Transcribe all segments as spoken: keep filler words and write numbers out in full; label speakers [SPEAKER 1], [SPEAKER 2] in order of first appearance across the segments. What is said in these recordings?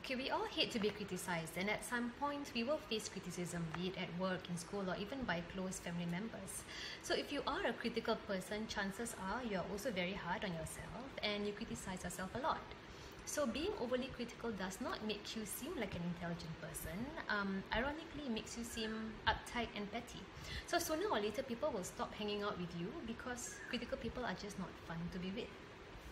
[SPEAKER 1] Okay, we all hate to be criticized, and at some point we will face criticism, be it at work, in school, or even by close family members. So if you are a critical person, chances are you're also very hard on yourself and you criticize yourself a lot. So being overly critical does not make you seem like an intelligent person. Um, ironically, it makes you seem uptight and petty. So sooner or later, people will stop hanging out with you because critical people are just not fun to be with.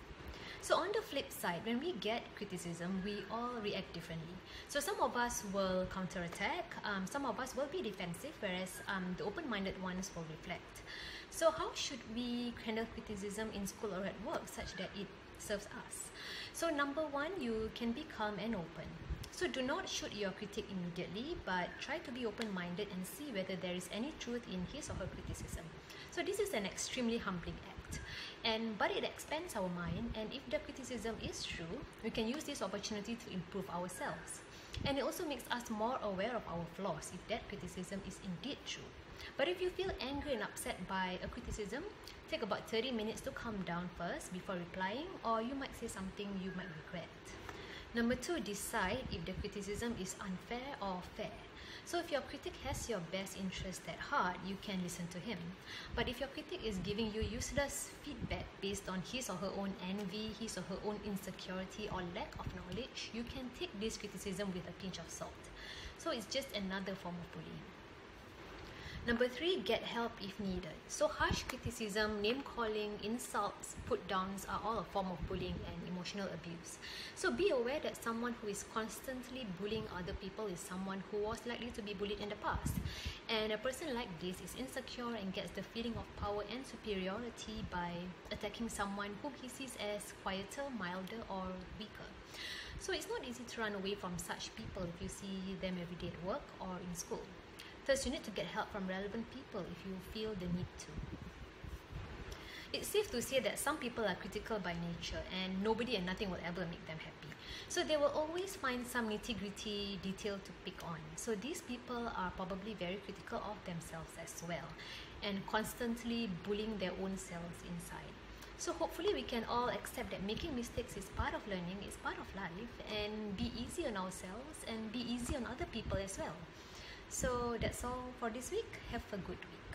[SPEAKER 1] So on the flip side, when we get criticism, we all react differently. So some of us will counterattack, um, some of us will be defensive, whereas um, the open-minded ones will reflect. So how should we handle criticism in school or at work such that it serves us? So number one, you can be calm and open. So do not shoot your critic immediately, but try to be open-minded and see whether there is any truth in his or her criticism. So this is an extremely humbling act, and but it expands our mind, and if the criticism is true, we can use this opportunity to improve ourselves. And it also makes us more aware of our flaws if that criticism is indeed true. But if you feel angry and upset by a criticism, take about thirty minutes to calm down first before replying, or you might say something you might regret. Number two, decide if the criticism is unfair or fair. So if your critic has your best interest at heart, you can listen to him. But if your critic is giving you useless feedback based on his or her own envy, his or her own insecurity or lack of knowledge, you can take this criticism with a pinch of salt. So it's just another form of bullying. Number three, get help if needed. So harsh criticism, name-calling, insults, put-downs are all a form of bullying and emotional abuse. So be aware that someone who is constantly bullying other people is someone who was likely to be bullied in the past. And a person like this is insecure and gets the feeling of power and superiority by attacking someone whom he sees as quieter, milder, or weaker. So it's not easy to run away from such people if you see them every day at work or in school. Thus, you need to get help from relevant people if you feel the need to. It's safe to say that some people are critical by nature and nobody and nothing will ever make them happy. So they will always find some nitty-gritty detail to pick on. So these people are probably very critical of themselves as well and constantly bullying their own selves inside. So hopefully we can all accept that making mistakes is part of learning, is part of life, and be easy on ourselves and be easy on other people as well. So that's all for this week. Have a good week.